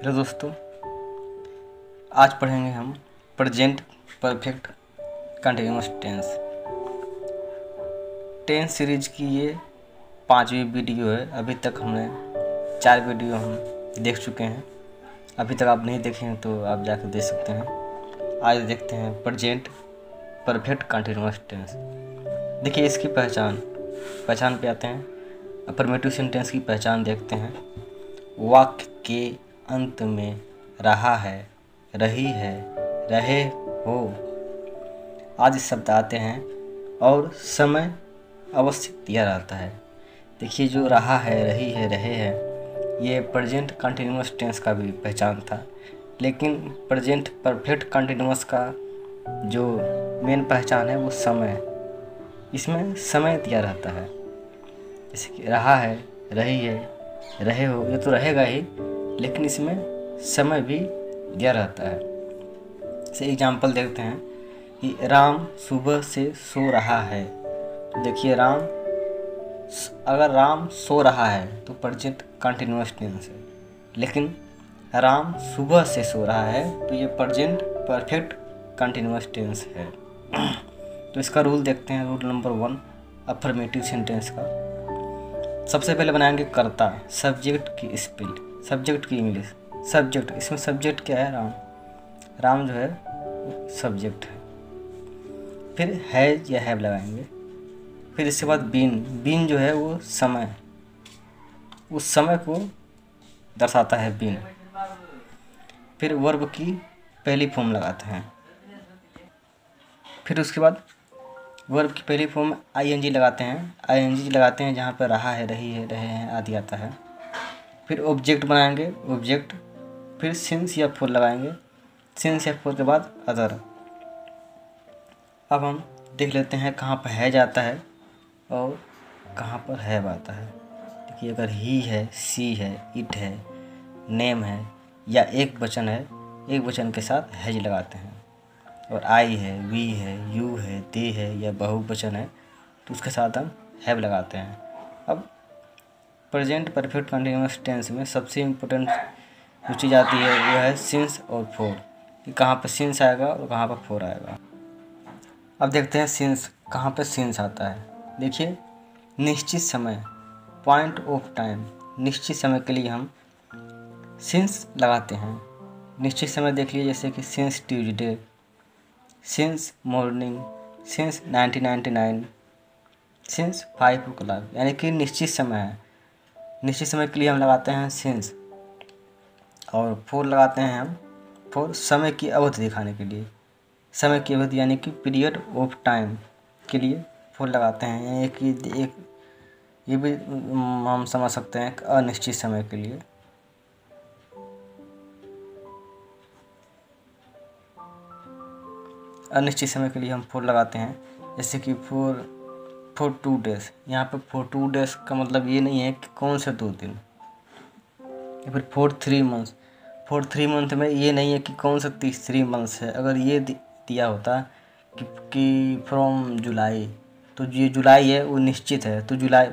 Hello दोस्तों, आज पढ़ेंगे हम present perfect continuous tense. Tense series की ये 5वीं वीडियो है। अभी तक हमने 4 वीडियो हम देख चुके हैं। अभी तक आप नहीं देखे हैं तो आप जाकर देख सकते हैं। आज देखते हैं प्रेजेंट परफेक्ट कंटिन्यूअस टेंस। देखिए इसकी पहचान पे आते हैं। अफर्मेटिव सेंटेंस की पहचान देखते हैं। वाक्य के अंत में रहा है, रही है, रहे हो आदि शब्द आते हैं और समय अवश्य दिया रहता है। देखिए जो रहा है, रही है, रहे हैं, ये प्रेजेंट कंटिन्यूअस टेंस का भी पहचान था। लेकिन प्रेजेंट परफेक्ट कंटिन्यूअस का जो मेन पहचान है वो समय, इसमें समय दिया रहता है। जैसे कि रहा है, रही है, रहे हो, ये तो रहेगा ही, लेकिन इसमें समय भी दिया रहता है। जैसे एग्जाम्पल देखते हैं कि राम सुबह से सो रहा है। तो देखिए अगर राम सो रहा है तो प्रेजेंट कंटिन्यूअस टेंस है, लेकिन राम सुबह से सो रहा है तो ये प्रेजेंट परफेक्ट कंटिन्यूअस टेंस है। तो इसका रूल देखते हैं। रूल नंबर 1 अफर्मेटिव सेंटेंस का। सबसे पहले बनाएंगे कर्ता, सब्जेक्ट की स्पेल, सब्जेक्ट की इंग्लिश। सब्जेक्ट, इसमें सब्जेक्ट क्या है? राम जो है सब्जेक्ट है। फिर हैज या हैव लगाएंगे। फिर इसके बाद बीन जो है वो समय, उस समय को दर्शाता है बीन। फिर वर्ब की पहली फॉर्म लगाते हैं। फिर उसके बाद वर्ब की पहली फॉर्म आईएनजी लगाते हैं। आईएनजी लगाते हैं जहाँ पर रहा है, रही है, रहे हैं आदि आता है। फिर ऑब्जेक्ट बनाएंगे, ऑब्जेक्ट। फिर सिंस या फॉर लगाएंगे। सिंस या फॉर के बाद अदर। अब हम देख लेते हैं कहाँ पर है जाता है और कहाँ पर हैव आता है। देखिए अगर ही है, सी है, इट है, नेम है या एक वचन है, एक वचन के साथ हैज लगाते हैं। और आई है, वी है, यू है, दे है या बहुवचन है तो उसके साथ हम हैव लगाते हैं। अब प्रेजेंट परफेक्ट कंटिन्यूअस टेंस में सबसे इम्पोर्टेंट जो चीज़ आती है वो है सिंस और फोर, कि कहाँ पर सिंस आएगा और कहाँ पर फोर आएगा। अब देखते हैं सिंस, कहाँ पर सिंस आता है। देखिए निश्चित समय, पॉइंट ऑफ टाइम, निश्चित समय के लिए हम सिंस लगाते हैं। निश्चित समय देख लीजिए, जैसे कि since Tuesday, since morning, since 1999, since 5 o'clock, यानी कि निश्चित समय है। निश्चित समय के लिए हम लगाते हैं सिंस। और फोर लगाते हैं हम फॉर समय की अवधि दिखाने के लिए। समय की अवधि यानी कि पीरियड ऑफ टाइम के लिए फोर लगाते हैं। यानी कि एक ये भी हम समझ सकते हैं अनिश्चित समय के लिए। अनिश्चित समय के लिए हम फोर लगाते हैं। जैसे कि फॉर 2 days, यहाँ पर फॉर 2 days का मतलब ये नहीं है कि कौन से 2 दिन। या फिर फॉर 3 months, फॉर 3 month में ये नहीं है कि कौन सा 3 months है। अगर ये दिया होता कि फ्रॉम जुलाई, तो ये जुलाई है वो निश्चित है, तो जुलाई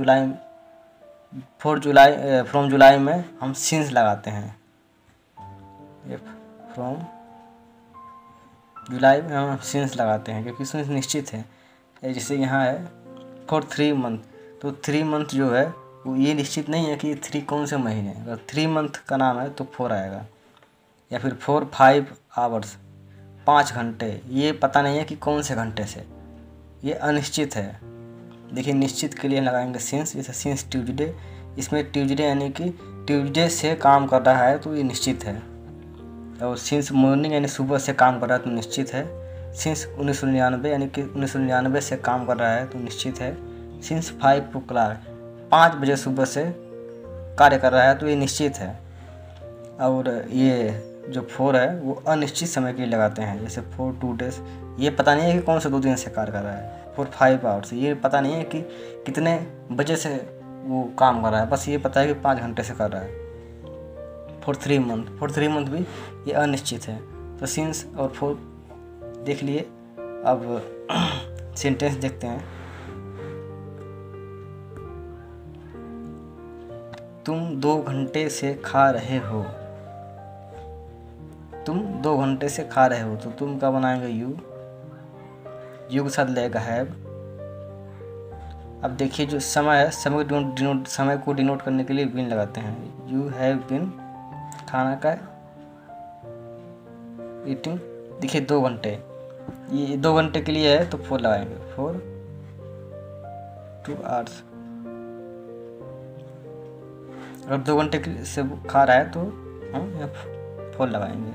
फ्रॉम जुलाई में हम सिंस लगाते हैं। फ्रॉम जुलाई में हम सिंस लगाते हैं क्योंकि सिंस निश्चित है। जैसे यहाँ है फॉर 3 month, तो 3 month जो है वो ये निश्चित नहीं है कि 3 कौन से महीने। अगर 3 month का नाम है तो 4 आएगा। या फिर 5 hours, 5 घंटे, ये पता नहीं है कि कौन से घंटे से, ये अनिश्चित है। देखिए निश्चित के लिए लगाएंगे सिंस। जैसे सिंस ट्यूजडे, इसमें ट्यूजडे यानी कि ट्यूजडे से काम कर रहा है तो ये निश्चित है। और सिंस मॉर्निंग यानी सुबह से काम कर रहा है तो निश्चित है। सिंस 1999 यानी कि 1999 से काम कर रहा है तो निश्चित है। सिंस 5 o'clock, 5 बजे सुबह से कार्य कर रहा है तो ये निश्चित है। और ये जो 4 है वो अनिश्चित समय के लिए लगाते हैं। जैसे फॉर 2 days, ये पता नहीं है कि कौन से 2 दिन से कार्य कर रहा है। फॉर 5 hours, ये पता नहीं है कि कितने बजे से वो काम कर रहा है, बस ये पता है कि 5 घंटे से कर रहा है। फॉर 3 month भी ये अनिश्चित है। तो सिंस और फॉर देख लिए। अब सेंटेंस देखते हैं। तुम 2 घंटे से खा रहे हो, तुम 2 घंटे से खा रहे हो, तो तुम का बनाएंगे यू के साथ लगेगा हैव। अब देखिए जो समय है, समय को डिनोट करने के लिए बिन लगाते हैं। यू हैव बिन खाना का ईटिंग। देखिए 2 घंटे, ये 2 घंटे के लिए है तो 4 लगाएंगे, 2 hours। अगर 2 घंटे से खा रहा है तो हम यहाँ 4 लगाएंगे।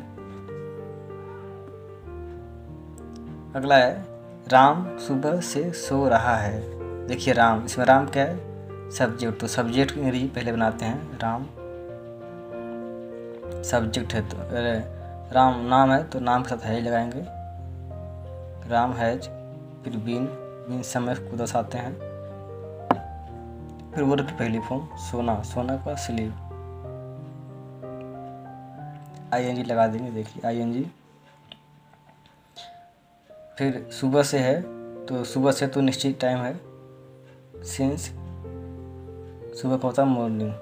अगला है राम सुबह से सो रहा है। देखिए राम, इसमें राम क्या है, सब्जेक्ट, तो सब्जेक्ट की अंग्रेजी पहले बनाते हैं। राम सब्जेक्ट है, तो राम नाम है तो नाम के साथ हैज लगाएंगे। राम हैज, फिर बीन समय को दर्शाते हैं। फिर वर्ब की पहली फॉर्म सोना का स्लीप, ING लगा देंगे। देखिए ING। फिर सुबह से है, तो सुबह से तो निश्चित टाइम है, सिंस सुबह का होता है मॉर्निंग।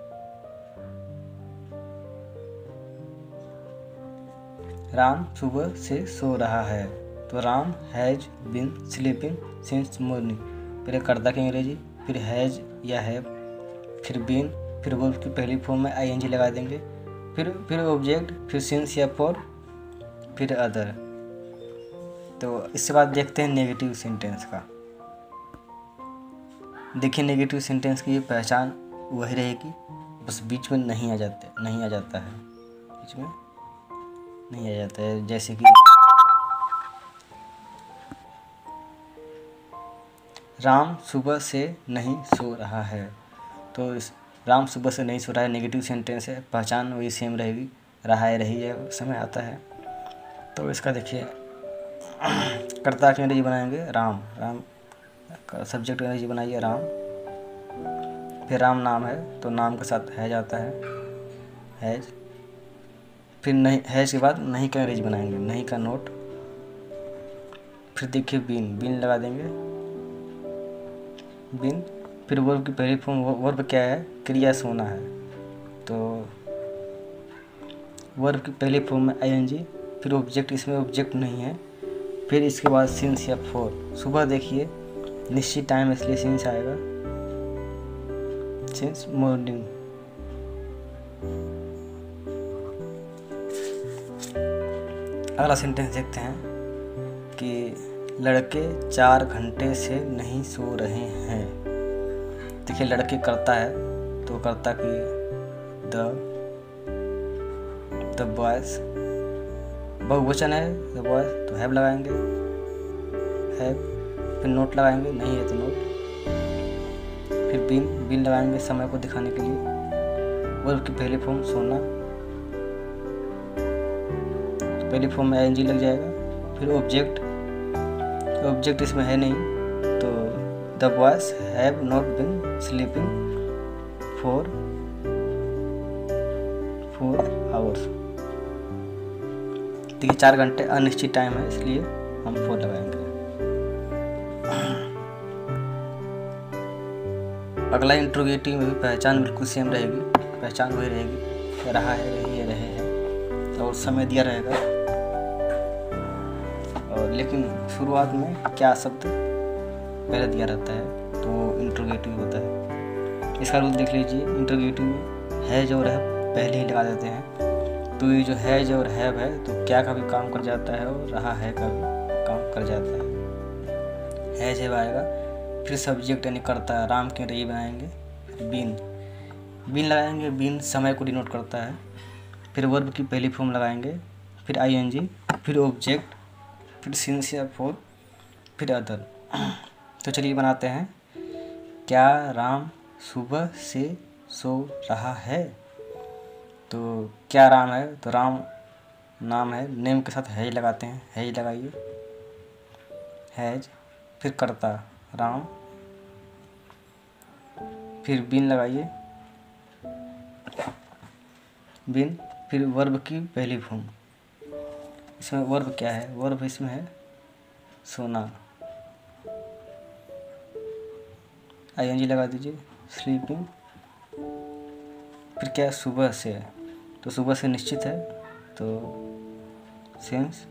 राम सुबह से सो रहा है, तो Ram has been sleeping since morning. पहले कर्ता की अंग्रेजी, फिर हैज या हैव, फिर बीन, फिर वर्ब की पहली फॉर्म में ING लगा देंगे। फिर ऑब्जेक्ट, फिर सिंस या फॉर, फिर अदर। तो इसके बाद देखते हैं नेगेटिव सेंटेंस का। देखिए नेगेटिव सेंटेंस की ये पहचान वही रहेगी, बस बीच में नहीं आ जाता है, बीच में नहीं आ जाता है। जैसे कि राम सुबह से नहीं सो रहा है, तो इस राम सुबह से नहीं सो रहा है नेगेटिव सेंटेंस है, पहचान वही सेम रहेगी, रहा है रही है समय आता है। तो इसका देखिए कर्ता की अंग्रेजी बनाएंगे राम सब्जेक्ट की अंग्रेजी बनाइए राम। फिर राम नाम है तो नाम के साथ हैज आता है, हैज। फिर नहीं, हैज के बाद नहीं का अंग्रेजी बनाएंगे, नहीं का नोट। फिर देखिए बीन लगा देंगे, बीन। फिर वर्ब की पहली फॉर्म, वर्ब क्या है, क्रिया सोना है, तो वर्ब की पहली फॉर्म में ING। फिर ऑब्जेक्ट, इसमें ऑब्जेक्ट नहीं है। फिर इसके बाद सिंस या फॉर। सुबह देखिए निश्चित टाइम इसलिए सिंस आएगा, सिंस मॉर्निंग। अगला सेंटेंस देखते हैं कि लड़के 4 घंटे से नहीं सो रहे हैं। देखिए लड़के करता है तो करता की द बॉयज, बहुवचन है द बॉयज तो हैव लगाएंगे, हैव। फिर नोट लगाएंगे, नहीं है तो नोट। फिर बीन लगाएंगे समय को दिखाने के लिए। वर्ब की पहली फॉर्म सोना, तो पहली फॉर्म में ING लग जाएगा। फिर ऑब्जेक्ट इसमें है नहीं, तो the boys have not been sleeping for 4 hours। देखिए 4 घंटे अनिश्चित टाइम है इसलिए हम 4 लगाएंगे। अगला इंट्रोगेटिव में भी पहचान बिल्कुल सेम रहेगी, पहचान वही रहेगी, रहा है रही है रहे हैं, और समय दिया रहेगा। और लेकिन शुरुआत में क्या शब्द पहले दिया रहता है तो वो इंट्रोगेटिव होता है। इसका रूल देख लीजिए, इंट्रोगेटिव में हैज और हैव पहले ही लगा देते हैं, तो ये जो हैज और हैव है तो क्या का भी काम कर जाता है और रहा है का भी काम कर जाता है। हैज हैव आएगा, फिर सब्जेक्ट यानी करता है, राम की अंग्रेजी बनाएंगे। बीन लगाएंगे, बीन समय को डिनोट करता है। फिर वर्ब की पहली फॉर्म लगाएंगे, फिर ING, फिर ऑब्जेक्ट, फिर सिंस या फॉर, फिर अदर। तो चलिए बनाते हैं। क्या राम सुबह से सो रहा है, तो क्या राम है तो राम नाम है, नेम के साथ हैज लगाते हैं, हैज लगाइए, हैज। फिर करता राम, फिर बीन लगाइए, बीन। फिर वर्ब की पहली फॉर्म, इसमें वर्ब क्या है, वर्ब इसमें है सोना, ING लगा दीजिए, स्लीपिंग। फिर क्या सुबह से, तो सुबह से निश्चित है तो सिंस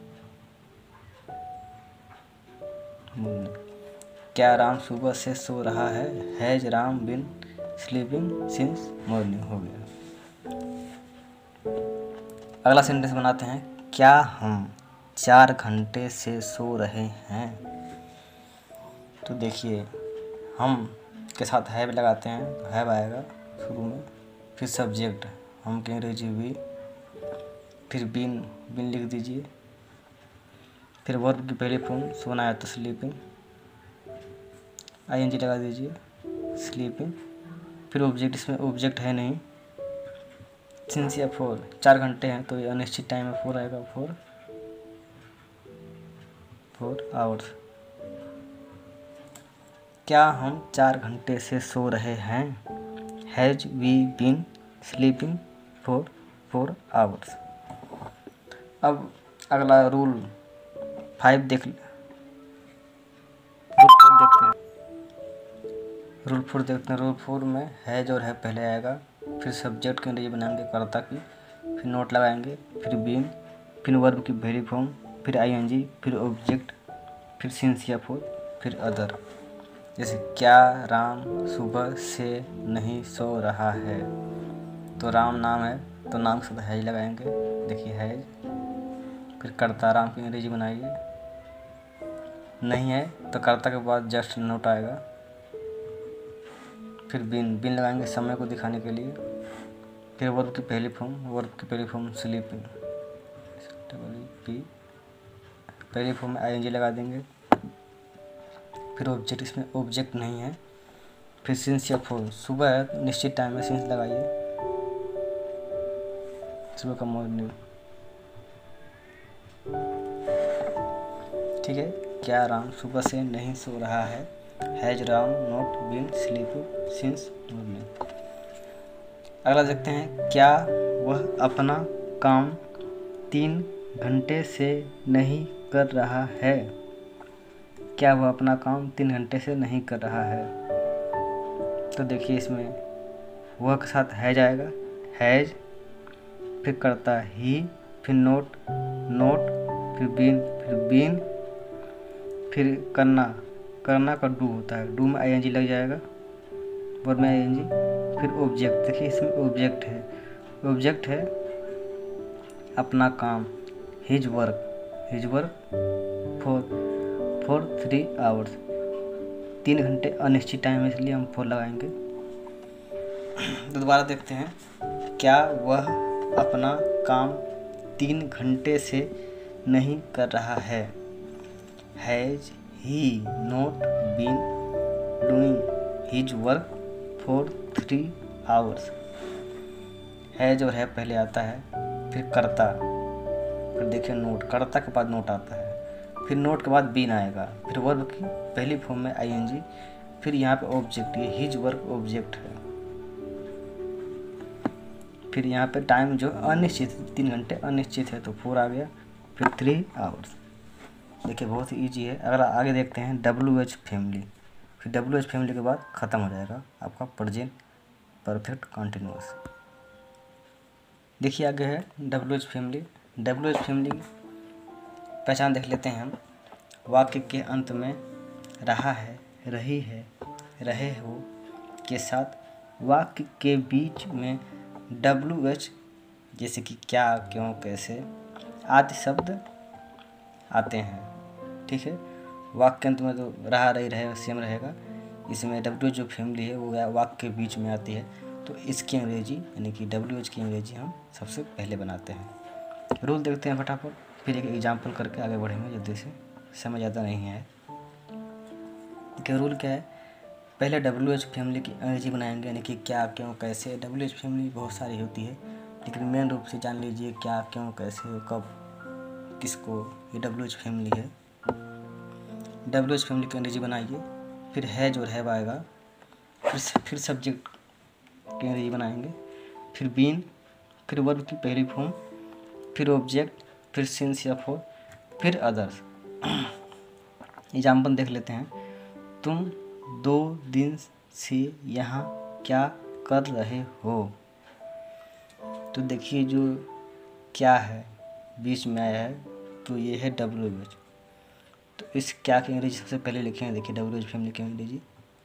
मॉर्निंग। क्या राम सुबह से सो रहा है? Has Ram been sleeping since morning. हो गया। अगला सेंटेंस बनाते हैं, क्या हम 4 घंटे से सो रहे हैं? तो देखिए, हम के साथ हैव लगाते हैं तो हैव आएगा शुरू में, फिर सब्जेक्ट हम के अंग्रेजी वी, फिर बिन लिख दीजिए, फिर वर्ब की पहली फॉर्म सोना है तो स्लीपिंग, आईएनजी लगा दीजिए स्लीपिंग, फिर ऑब्जेक्ट, इसमें ऑब्जेक्ट है नहीं, सिंस या 4 घंटे हैं तो ये अनिश्चित टाइम में 4 आएगा, 4 आवर्स। क्या हम 4 घंटे से सो रहे हैं? Has we been sleeping for 4 hours. अब अगला रूल 5 देखते हैं। रूल 4 में हैज और है पहले आएगा, फिर सब्जेक्ट के अंग्रेजी बनाएंगे कर्ता की, फिर नोट लगाएंगे, फिर बीन, फिर वर्ब की वेरी फॉर्म, फिर आईएनजी, फिर ऑब्जेक्ट, फिर सिंस या 4, फिर अदर। जैसे क्या राम सुबह से नहीं सो रहा है, तो राम नाम है तो नाम के साथ हैज लगाएंगे, देखिए हैज, फिर कर्ता राम की अंग्रेजी बनाइए, नहीं है तो कर्ता के बाद जस्ट नोट आएगा, फिर बिन लगाएंगे समय को दिखाने के लिए, फिर वर्ब की पहली फॉर्म स्लीपिंग, पहली फॉर्म में आईएनजी लगा देंगे, फिर ऑब्जेक्ट, इसमें ऑब्जेक्ट नहीं है, फिर सिंस या 4, सुबह है निश्चित टाइम में सिंस लगाइए, सुबह का मॉर्निंग। ठीक है, क्या राम सुबह से नहीं सो रहा है? Has Ram not been sleeping since morning. अगला देखते हैं, क्या वह अपना काम 3 घंटे से नहीं कर रहा है? क्या वह अपना काम 3 घंटे से नहीं कर रहा है? तो देखिए, इसमें वह के साथ हैज आएगा, हैज, फिर करता ही, फिर नोट, फिर बीन, फिर करना का डू होता है, डू में आईएनजी लग जाएगा, वर्ब में आईएनजी, फिर ऑब्जेक्ट, देखिए इसमें ऑब्जेक्ट है अपना काम, हिज वर्क फॉर 3 आवर्स, 3 घंटे अनिश्चित टाइम है इसलिए हम 4 लगाएंगे। तो दोबारा देखते हैं, क्या वह अपना काम 3 घंटे से नहीं कर रहा है? Has he not been doing his work for 3 hours. Has और है पहले आता है, फिर करता, फिर देखिए नोट, कर्ता के बाद नोट आता है, फिर नोट के बाद बीन आएगा, फिर वर्ब की पहली फॉर्म में आईएनजी, फिर यहाँ पे ऑब्जेक्ट, ये हिज वर्क ऑब्जेक्ट है, फिर यहाँ पे टाइम जो अनिश्चित 3 घंटे अनिश्चित है तो 4 आ गया, फिर 3 आवर्स। देखिए बहुत ही ईजी है। अगर आगे देखते हैं WH फैमिली, फिर WH फैमिली के बाद ख़त्म हो जाएगा आपका प्रेजेंट परफेक्ट कंटिन्यूअस। देखिए आगे है WH फैमिली। WH फैमिली पहचान देख लेते हैं हम। वाक्य के अंत में रहा है, रही है, रहे हो के साथ वाक्य के बीच में WH जैसे कि क्या, क्यों, कैसे आदि शब्द आते हैं। ठीक है, वाक्य के अंत में तो रहा, रही, रहे सेम रहेगा। इसमें WH जो फैमिली है वो वाक्य के बीच में आती है, तो इसकी अंग्रेजी यानी कि WH की अंग्रेजी हम सबसे पहले बनाते हैं। रूल देखते हैं फटाफट, फिर एक एग्जाम्पल करके आगे बढ़ेंगे जल्दी से, समय ज़्यादा नहीं है। कि रूल क्या है, पहले WH फैमिली की अंग्रेजी बनाएंगे यानी कि क्या, क्यों, कैसे। WH फैमिली बहुत सारी होती है, लेकिन मेन रूप से जान लीजिए क्या, क्यों, कैसे, कब, किसको, ये WH फैमिली है। WH फैमिली की अंग्रेजी बनाइए, फिर हैज और हैव आएगा, फिर सब्जेक्ट की अंग्रेजी बनाएंगे, फिर बीन, फिर वर्ब की पहली फॉर्म, फिर ऑब्जेक्ट, फिर सिंस या 4, फिर अदर्स। एग्जाम्पल देख लेते हैं। तुम 2 दिन से यहाँ क्या कर रहे हो? तो देखिए जो क्या है बीच में आया है, तो ये है WH। तो इस क्या की अंग्रेजी सबसे पहले लिखे हैं, देखिए WH फैमिली की अंग्रेजी।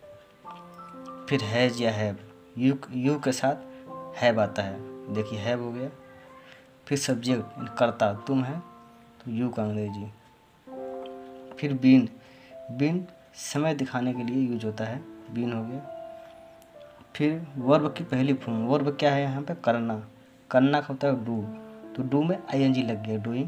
फिर हैज या हैव, यू के साथ हैव आता है, देखिए हैव हो गया। फिर सब्जेक्ट कर्ता तुम है तो यू का अंग्रेजी। फिर बीन, बीन समय दिखाने के लिए यूज होता है, बीन हो गया। फिर वर्ब की पहली फॉर्म, वर्ब क्या है यहाँ पे, करना, करना का होता है डू, तो डू में ING लग गया, डूइंग।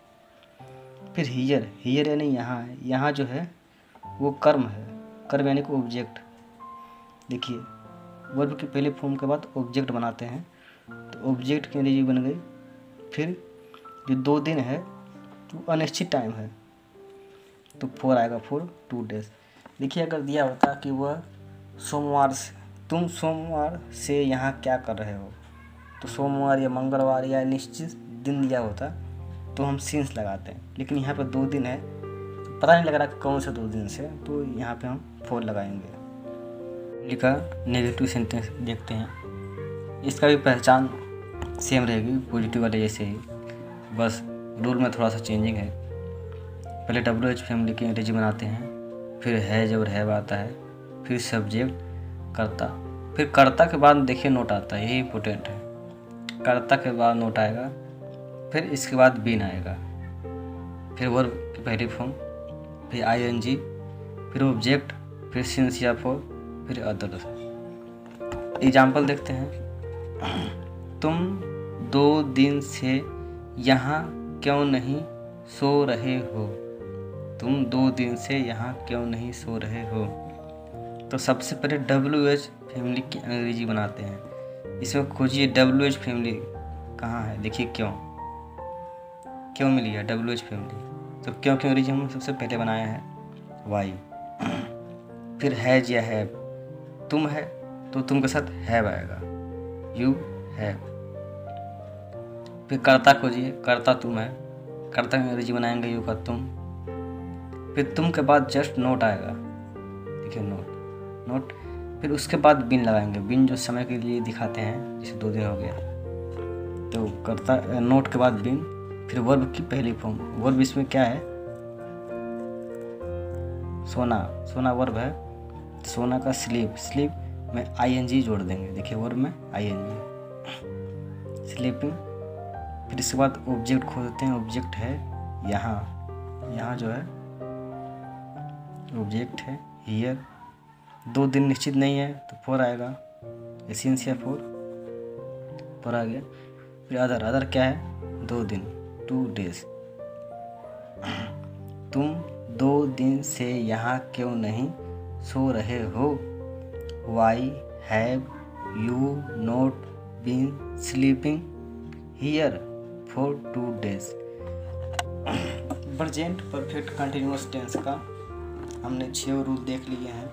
फिर हियर, हियर यानी यहाँ है, यहाँ जो है वो कर्म है, कर्म यानी कि ऑब्जेक्ट। देखिए वर्ब की पहले फॉर्म के बाद ऑब्जेक्ट बनाते हैं, तो ऑब्जेक्ट की अंग्रेजी बन गई। फिर जो 2 दिन है वो अनिश्चित टाइम है, तो 4 आएगा, 4 2 डेज। देखिए अगर दिया होता कि वह सोमवार से, तुम सोमवार से यहाँ क्या कर रहे हो, तो सोमवार या मंगलवार या निश्चित दिन दिया होता तो हम सिंस लगाते हैं, लेकिन यहाँ पे 2 दिन है तो पता नहीं लग रहा कि कौन से 2 दिन से, तो यहाँ पे हम 4 लगाएंगे। लिखा नेगेटिव सेंटेंस देखते हैं, इसका भी पहचान सेम रहेगी पॉजिटिव वाले जैसे ही, बस रूल में थोड़ा सा चेंजिंग है। पहले WH फैमिली की अंग्रेजी बनाते हैं, फिर हैज और हैव आता है, फिर सब्जेक्ट कर्ता, फिर कर्ता के बाद देखिए नोट आता है, यही इम्पोर्टेंट है, कर्ता के बाद नोट आएगा, फिर इसके बाद बीन आएगा, फिर वर्ब की पहली फॉर्म, फिर ING, फिर ऑब्जेक्ट, फिर सिंस या फॉर, फिर अदर। एग्जाम्पल देखते हैं, तुम 2 दिन से यहाँ क्यों नहीं सो रहे हो, तुम 2 दिन से यहाँ क्यों नहीं सो रहे हो। तो सबसे पहले WH फैमिली की अंग्रेजी बनाते हैं, इसमें खोजिए WH फैमिली कहाँ है, देखिए क्यों मिली है WH फैमिली, तो क्यों की अंग्रेजी हम सबसे पहले बनाया है, वाई। फिर हैज या हैव, तुम है तो तुम के साथ हैव आएगा, यू हैव। फिर कर्ता खोजिए, कर्ता तुम है, कर्ता की अंग्रेजी बनाएंगे यू का तुम। फिर तुम के बाद जस्ट नोट आएगा, देखिए नोट। फिर उसके बाद बिन लगाएंगे, बिन जो समय के लिए दिखाते हैं, जैसे 2 दिन हो गया, तो कर्ता नोट के बाद बिन। फिर वर्ब की पहली फॉर्म, वर्ब इसमें क्या है, सोना, सोना वर्ब है, सोना का स्लीप, स्लीप में ING जोड़ देंगे, देखिए वर्ब में ING, स्लीपिंग। फिर इसके बाद ऑब्जेक्ट खोजते हैं, ऑब्जेक्ट है यहाँ जो है ऑब्जेक्ट है हियर। 2 दिन निश्चित नहीं है तो 4 आएगा, सिंस या 4 आ गया। फिर अदर क्या है, 2 दिन, 2 डेज। तुम 2 दिन से यहाँ क्यों नहीं सो रहे हो, why have you not been sleeping here for 2 days. Present perfect continuous tense का हमने 6 रूल देख लिए हैं।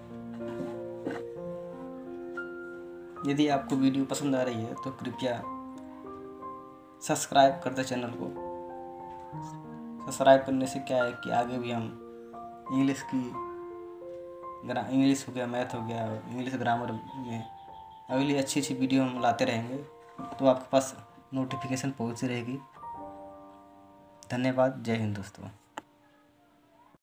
यदि आपको वीडियो पसंद आ रही है तो कृपया सब्सक्राइब कर दें चैनल को। सब्सक्राइब करने से क्या है कि आगे भी हम इंग्लिश हो गया, मैथ हो गया, इंग्लिश ग्रामर में अगली अच्छी वीडियो हम लाते रहेंगे, तो आपके पास नोटिफिकेशन पहुंचती रहेगी। धन्यवाद, जय हिंद दोस्तों।